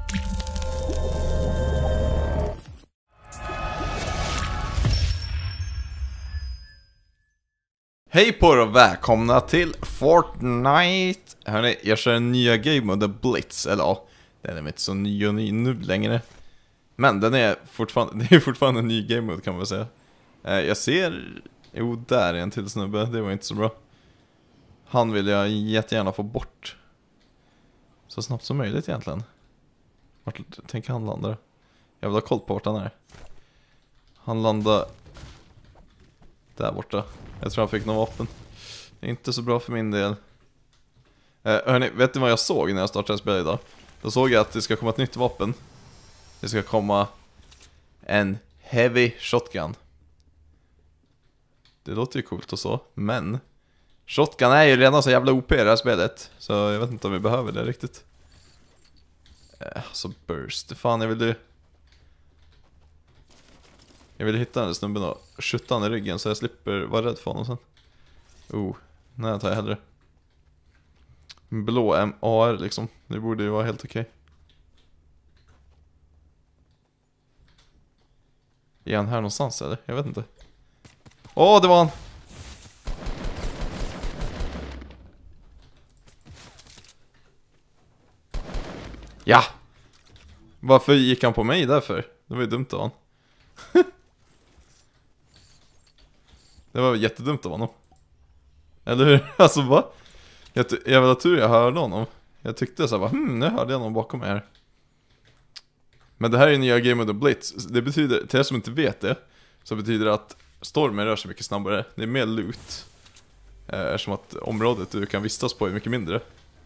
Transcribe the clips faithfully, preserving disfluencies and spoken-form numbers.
Hej på er och välkomna till Fortnite. Hörrni, jag kör en nya game mode Blitz. Eller ja, den är inte så ny och ny nu längre. Men den är fortfarande, det är fortfarande en ny game mode kan man väl säga. eh, Jag ser, jo där är en till snubbe, det var inte så bra. Han vill jag jättegärna få bort så snabbt som möjligt egentligen. Vart tänker han landa? Jag vill ha koll på vart han är. Han landar där borta. Jag tror han fick någon vapen. Det är inte så bra för min del. eh, Hörrni, vet ni vad jag såg när jag startade spelet idag? Då såg jag att det ska komma ett nytt vapen. Det ska komma en heavy shotgun. Det låter ju coolt och så, men shotgun är ju redan så jävla O P i det här spelet. Så jag vet inte om vi behöver det riktigt. eh, Så burst, fan jag vill ju Jag vill hitta den där snubben och skjuta han i ryggen så jag slipper vara rädd för honom sen. Oh, nej tar jag hellre blå M A R liksom. Det borde ju vara helt okej. Är han här någonstans eller? Jag vet inte. Åh, oh, det var han! Ja! Varför gick han på mig därför? Det var ju dumt av han. Det var jättedumt av honom. Eller hur? Alltså va? Jag, jag vill ha tur jag hörde honom. Jag tyckte så här, bara, hmm, nu hörde jag någon bakom mig här. Men det här är nya Game Mode Blitz. Det betyder, till er som inte vet det, så betyder det att stormen rör sig mycket snabbare. Det är mer loot. Eftersom att området du kan vistas på är mycket mindre.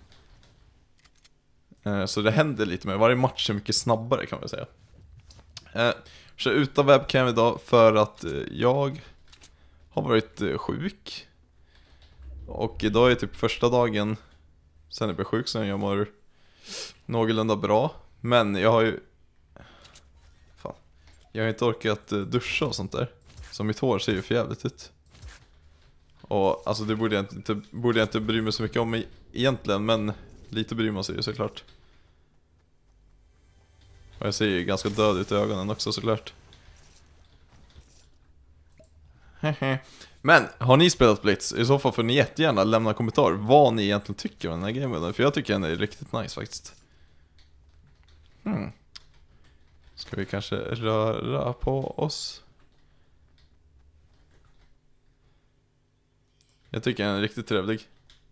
Så det händer lite mer. Varje match är mycket snabbare kan man säga. Så utan webcam idag för att jag har varit sjuk. Och idag är typ första dagen sen jag blev sjuk, sen jag mår någorlunda bra. Men jag har ju fan, jag har inte orkat duscha och sånt där. Så mitt hår ser ju för jävligt ut. Och alltså det borde jag inte, borde jag inte bry mig så mycket om egentligen. Men lite bryr man sig ju såklart. Och jag ser ju ganska död ut i ögonen också såklart. Men, har ni spelat Blitz? I så fall får ni jättegärna lämna en kommentar vad ni egentligen tycker om den här gamen. För jag tycker den är riktigt nice faktiskt. hmm. Ska vi kanske röra på oss? Jag tycker den är riktigt trevlig.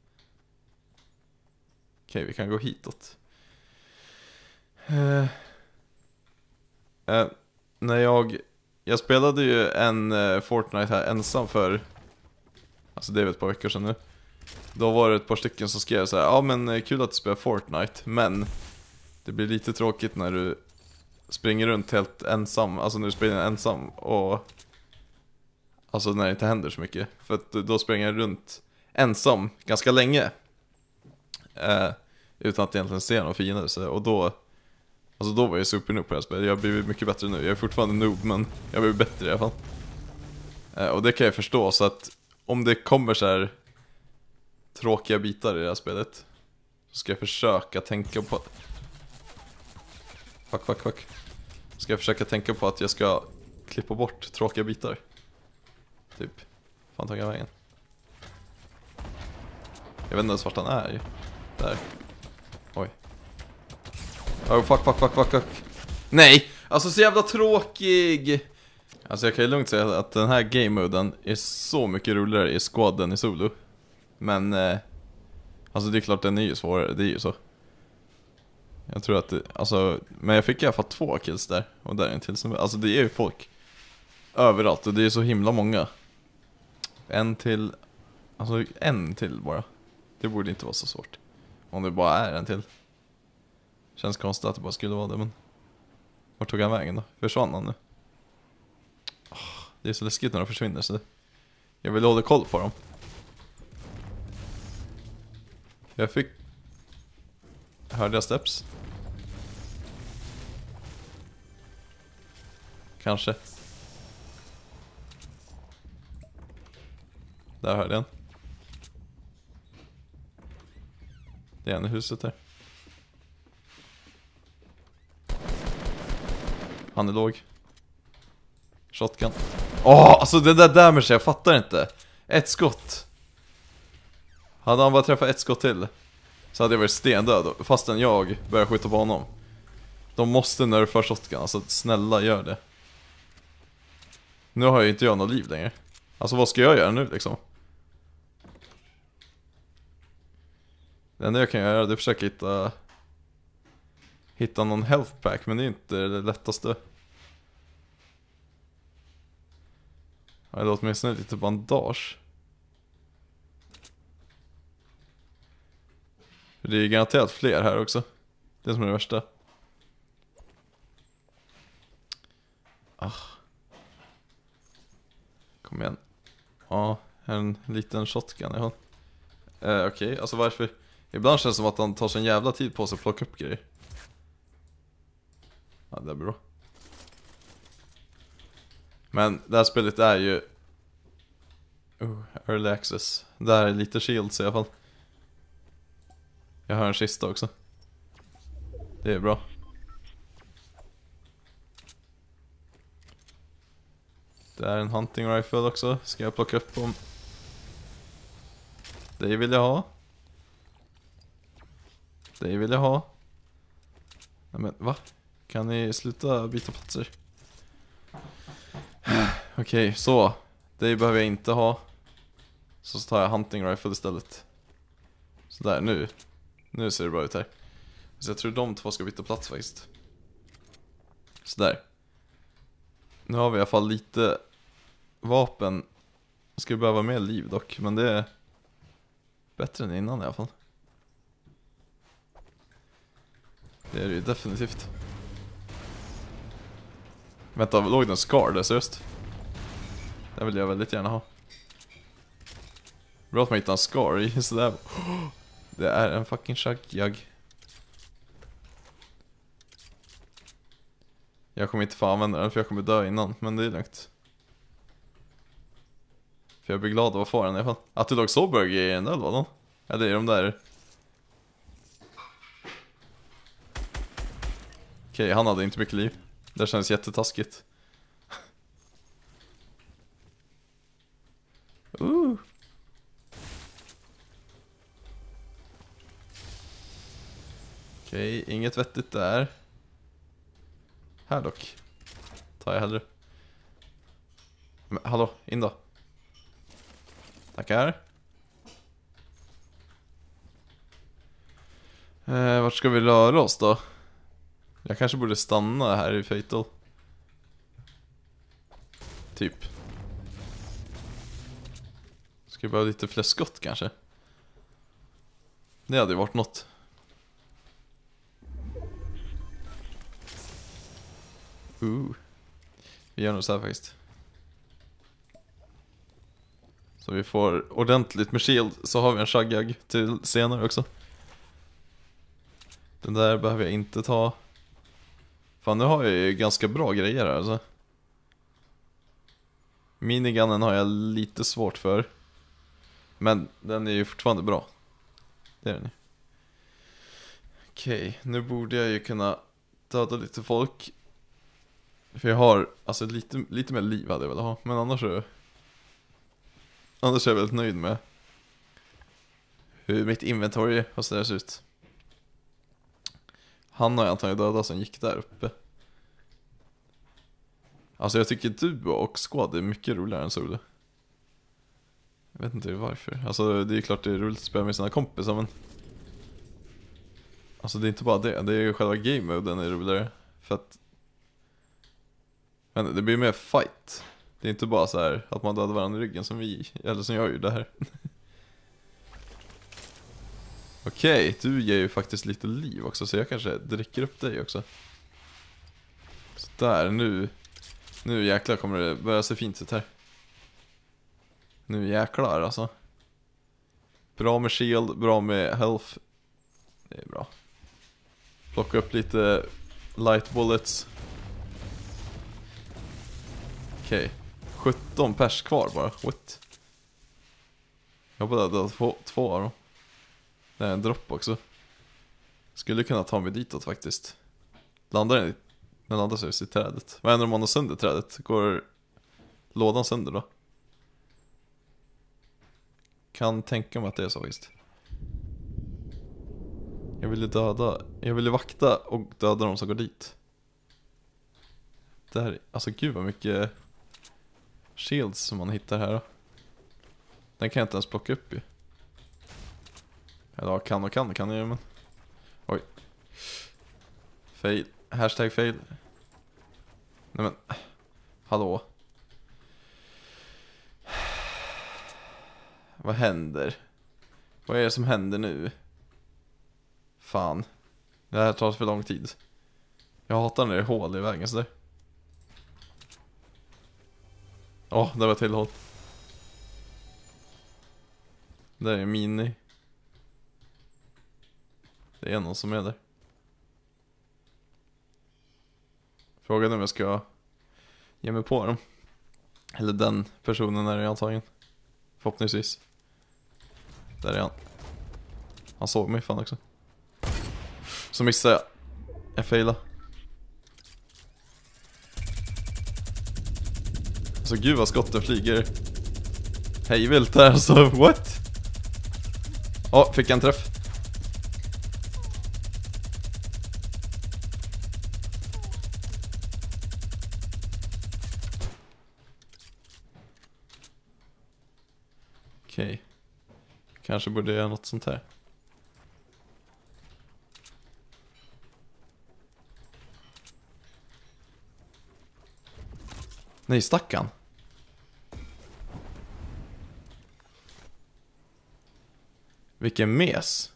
Okej, vi kan gå hitåt. uh, uh, När jag Jag spelade ju en uh, Fortnite här ensam för, alltså det är ett par veckor sedan nu. Då var det ett par stycken som skrev så här: ja men kul att du spelar Fortnite, men det blir lite tråkigt när du springer runt helt ensam. Alltså när du springer ensam och alltså när det inte händer så mycket. För att då springer jag runt ensam ganska länge uh, utan att egentligen se någon fiender så. Och då Alltså då var jag super noob på det här spelet. Jag har blivit mycket bättre nu. Jag är fortfarande noob, men jag har blivit bättre i alla fall. eh, Och det kan jag förstå. Så att om det kommer så här tråkiga bitar i det här spelet, så ska jag försöka tänka på Fuck, fuck, fuck Ska jag försöka tänka på att jag ska klippa bort tråkiga bitar. Typ, fan tog jag vägen? Jag vet inte ens vart han är ju. Där. Oj. Oh fuck, fuck, fuck, fuck, fuck. Nej, alltså så jävla tråkig. Alltså jag kan ju lugnt säga att den här game-moden är så mycket roligare i squad än i solo. Men eh, alltså det är klart den är ju svårare, det är ju så. Jag tror att det, alltså, men jag fick i alla fall två kills där. Och där är en till som, alltså det är ju folk överallt och det är så himla många. En till, alltså en till bara. Det borde inte vara så svårt. Om det bara är en till. Känns konstigt att det bara skulle vara det, men vart tog han vägen då? Försvann han nu? Oh, det är så läskigt när de försvinner, så jag vill hålla koll på dem. Jag fick... Hörde jag steps? Kanske. Där hörde jag en. Det är en i huset här. Han är låg. Shotgun. Åh, oh, alltså det där damage, jag fattar inte. Ett skott. Hade han bara träffat ett skott till så hade jag varit stendöd, fastän jag börjar skjuta på honom. De måste nerfa shotgun, alltså snälla gör det. Nu har jag inte jag något liv längre. Alltså vad ska jag göra nu liksom? Det enda jag kan göra är att försöka hitta Hitta någon health pack, men det är inte det lättaste. Jag har åtminstone lite bandage. Det är garanterat fler här också. Det som är det värsta. Ah. Kom igen. Ja, en liten shotgun i håll. Eh, Okej, okay. Alltså varför? Ibland känns det som att han tar så en jävla tid på sig att plocka upp grejer. Ja, det är bra. Men det här spelet är ju oh, early access. Det här är lite shields i alla fall. Jag har en kista också. Det är bra. Det är en hunting rifle också. Ska jag plocka upp om... Det vill jag ha. Det vill jag ha. Nej men, va? Kan ni sluta byta platser? Okej, okay, så. Det behöver jag inte ha. Så tar jag hunting rifle istället. Så där, nu. Nu ser det bra ut här. Så jag tror de två ska byta plats faktiskt. Så där. Nu har vi i alla fall lite vapen. Ska behöva mer liv dock, men det är bättre än innan i alla fall. Det är det ju definitivt. Vänta, låg den Scar där, seriöst? Det vill jag väldigt gärna ha. Bra att man hittar en Scar i sådär. Det är en fucking shotgun. Jag kommer inte få använda den för jag kommer dö innan, men det är lugnt. För jag blir glad av att få den i alla fall. Att du låg så burger i den där, eller vadå? Eller är de där? Okej, okay, han hade inte mycket liv. Det känns jättetaskigt. uh. Okej, okay, inget vettigt där. Här dock. Tar jag hellre. Men, hallå, in då. Tackar. Eh, vart ska vi röra oss då? Jag kanske borde stanna här i Fatal. Typ. Ska vi behöva lite fler skott kanske? Det hade ju varit något. Uh. Vi gör nog så här faktiskt. Så vi får ordentligt med shield. Så har vi en shotgun till senare också. Den där behöver jag inte ta. Fan, nu har jag ju ganska bra grejer här alltså. Minigunnen har jag lite svårt för. Men den är ju fortfarande bra. Det är den ju. Okej, nu borde jag ju kunna döda lite folk. För jag har, alltså lite, lite mer liv hade jag väl ha. Men annars är Annars är jag väldigt nöjd med hur mitt inventory och så där ser ut. Han har jag antagligen dödat som gick där uppe. Alltså jag tycker du och Squad är mycket roligare än Solo. Jag vet inte varför. Alltså det är ju klart det är roligt att spela med sina kompisar, men alltså det är inte bara det. Det är ju själva game-moden är roligare. För att men det blir mer fight. Det är inte bara så här att man dödar varandra i ryggen som vi, eller som jag gjorde här. Okej, okay, du ger ju faktiskt lite liv också, så jag kanske dricker upp dig också. Så där, nu Nu jäklar kommer det börja se fint ut här. Nu jäklar alltså. Bra med shield, bra med health. Det är bra. Plocka upp lite light bullets. Okej, okay. sjutton pers kvar bara. What? Jag bara dödat två, två av dem. Det är en dropp också. Skulle kunna ta mig ditåt faktiskt. Landar den i Den laddas just i trädet. Vad händer om man har sönder trädet? Går lådan sönder då? Kan tänka mig att det är så visst. Jag ville döda. Jag ville vakta och döda de som går dit. Där, alltså gud vad mycket shields som man hittar här då. Den kan jag inte ens plocka upp ju. Eller kan och kan kan jag, men oj. Fail. Hashtag fail. Nej men hallå. Vad händer? Vad är det som händer nu? Fan. Det här tar för lång tid. Jag hatar när det är hål i vägen så där. Åh, oh, det var till håll. Där är mini. Det är någon som är där. Frågan om jag ska ge mig på dem. Eller den personen är det antagligen. Förhoppningsvis. Där är han. Han såg mig fan också. Så missade jag. Jag failade. Så gud vad skotten flyger. Hej vilt här så what? Ja, oh, fick jag en träff. Okej. Okay. Kanske borde jag göra något sånt här. Nej, stackan. Vilken mes.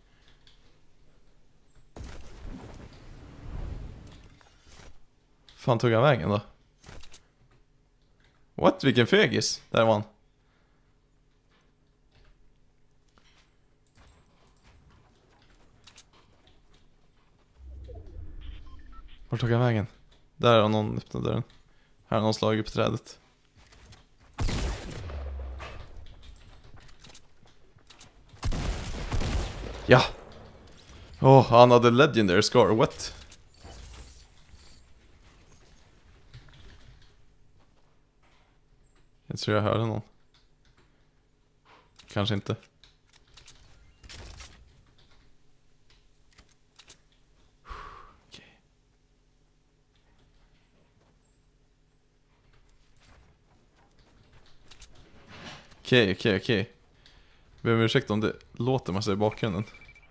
Fan tog han vägen då? What? Vilken fegis. Där var han. Var tog han vägen? Där har någon öppnat dörren. Här har någon slagit på trädet. Ja. Åh, oh, han hade legendary scar. What? Jag tror jag hörde någon. Kanske inte. Okej, okej, okej. Ber om ursäkt om det låter massa i bakgrunden.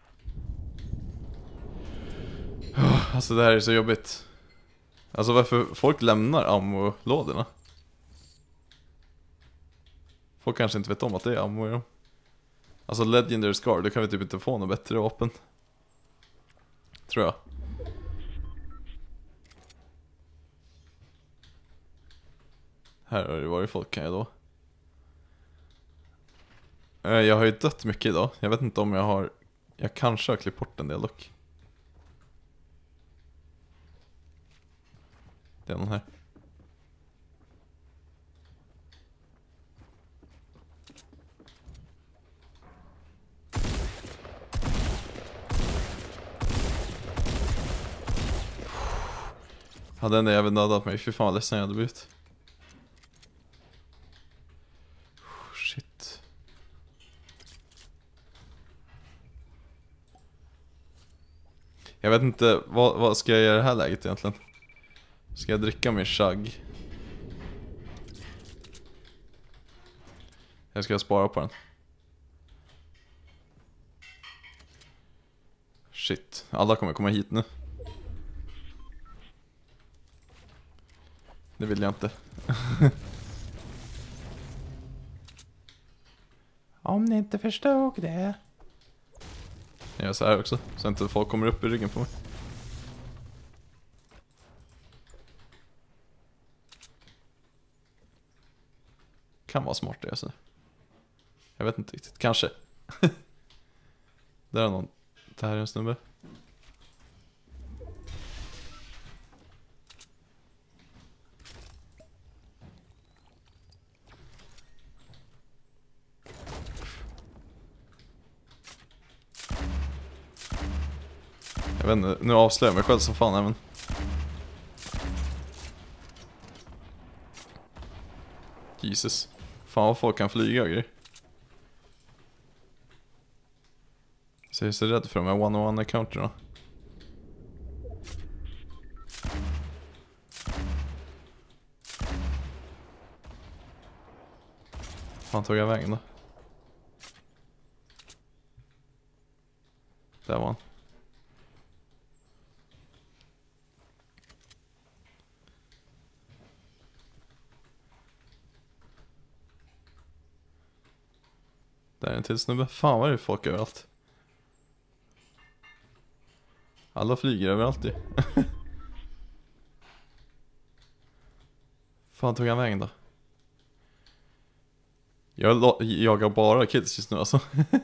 Oh, alltså det här är så jobbigt. Alltså varför folk lämnar ammo-lådorna? Folk kanske inte vet om att det är ammo i dem. Alltså legendary scar, då kan vi typ inte få något bättre vapen. Tror jag. Här har det varit folk, kan jag då. Jag har ju dött mycket idag. Jag vet inte om jag har... Jag kanske har klippt bort en del dock. Det är någon här. Hade den där även dödat mig. Fy fan vad ledsen jag hade blivit. Shit. Jag vet inte, vad, vad ska jag göra i det här läget egentligen? Ska jag dricka min chug? Jag ska spara på den. Shit, alla kommer komma hit nu. Det vill jag inte. Om ni inte förstod det. Jag gör så här också, så inte folk kommer upp i ryggen på mig. Kan vara smart det alltså. Jag vet inte riktigt, kanske. Där är någon. Det här är en snubbe. Jag vet inte, nu avslöjar jag mig själv som fan även. Jesus. Fan vad folk kan flyga och grejer. Så jag är så rädd för de här one-on-one-accounterna. Fan tog jag vägen då? Där var han. Där är en till snubbe. Fan vad är det folk överallt. Alla flyger överallt ju. Fan tog han vägen då? Jag jagar bara kids just nu alltså.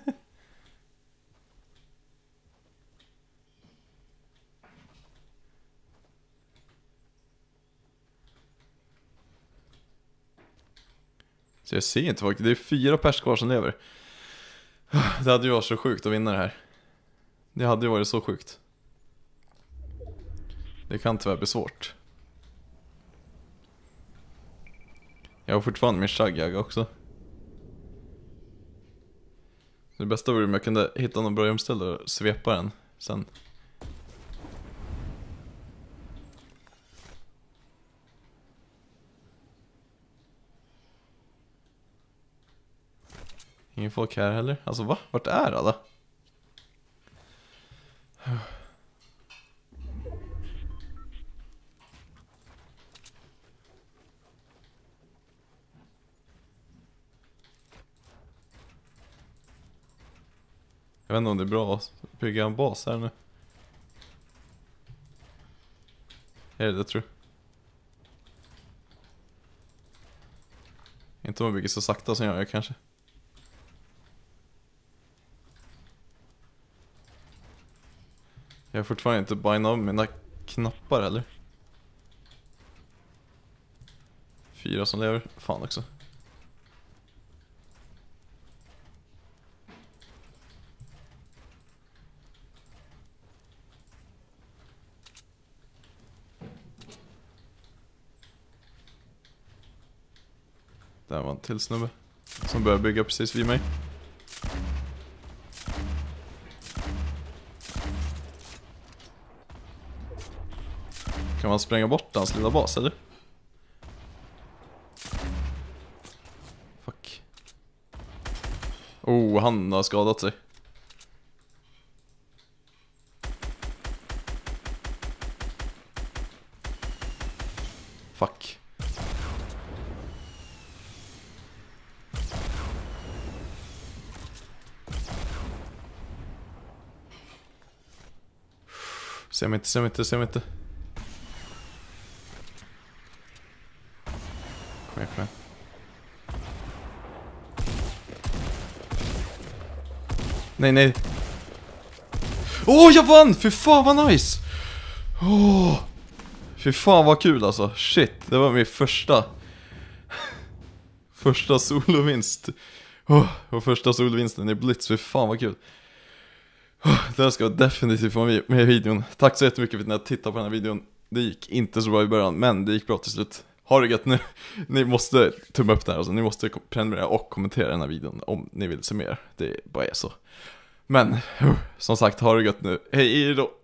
Så jag ser inte folk. Det är fyra pers kvar som lever. Det hade ju varit så sjukt att vinna det här. Det hade ju varit så sjukt. Det kan tyvärr bli svårt. Jag har fortfarande min shagjag också. Det bästa vore om jag kunde hitta någon bra gömställe och svepa den sen. Ingen folk här heller. Alltså va? Vart är alla? Jag vet inte om det är bra att bygga en bas här nu. Är det det tror jag? Inte om jag bygger så sakta som jag gör kanske. Jag har fortfarande inte bindat av mina knappar heller. Fyra som lever. Fan också. Där var en till snubbe som börjar bygga precis vid mig. Kan man spränga bort hans lilla bas eller? Fuck. Oh, han har skadat sig. Fuck. Se mig inte, se mig inte, se mig inte. Kom igen, kom igen. Nej, nej. Åh, oh, jag vann! Fy fan vad nice! Åh! Oh, fy fan vad kul alltså. Shit, det var min första Första solovinst. Oh, och första solovinsten i Blitz. Fy fan vad kul. Det här ska definitivt vara med i videon. Tack så jättemycket för att ni har tittat på den här videon. Det gick inte så bra i början, men det gick bra till slut. Ha det gött nu. Ni måste tumma upp det här, alltså. Ni måste prenumerera och kommentera den här videon om ni vill se mer. Det bara är så. Men, som sagt, ha det gött nu. Hej då!